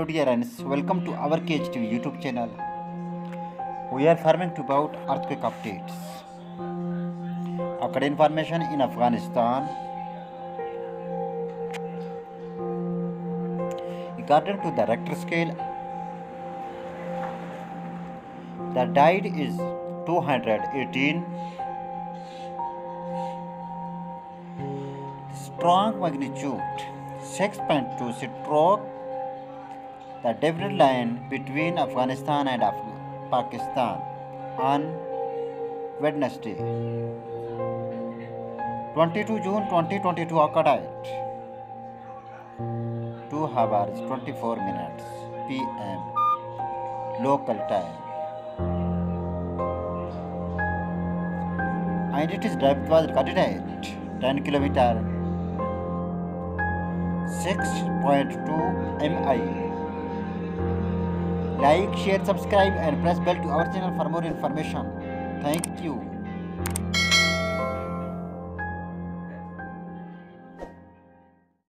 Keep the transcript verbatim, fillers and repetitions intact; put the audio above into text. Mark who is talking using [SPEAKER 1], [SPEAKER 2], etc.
[SPEAKER 1] dear, welcome to our K H T V YouTube channel. We are farming to about earthquake updates. Occurred information in Afghanistan. According to the Richter scale, the died is two hundred eighteen. Strong magnitude six point two struck the Durand Line between Afghanistan and Af- Pakistan on Wednesday, twenty-second June twenty twenty-two occurred at two hours twenty-four minutes p m local time, and its depth was recorded at ten kilometers, six point two miles. Like, share, subscribe and press bell to our channel for more information. Thank you.